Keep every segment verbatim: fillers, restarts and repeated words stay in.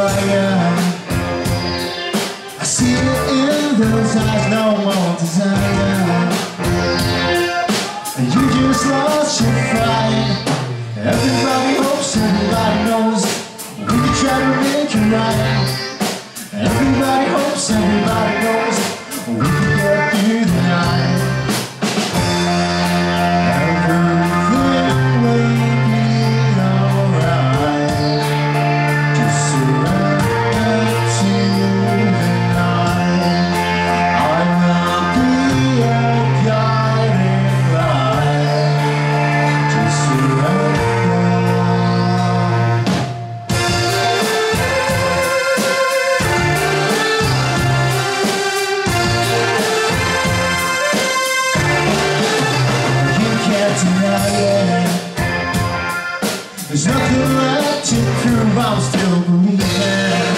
fire. I see it in those eyes, no more desire. You just lost your fight. Everybody hopes, everybody knows we can try to make it right. Everybody hopes, everybody knows we can get through the night. Everything will be alright. Just surrender to the night. I will be a guiding light. Just surrender. There's nothing left to prove, I'm still believing.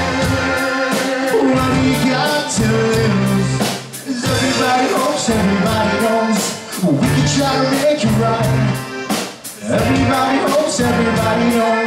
What do you got to lose? 'Cause everybody hopes, everybody knows we can try to make it right. Everybody hopes, everybody knows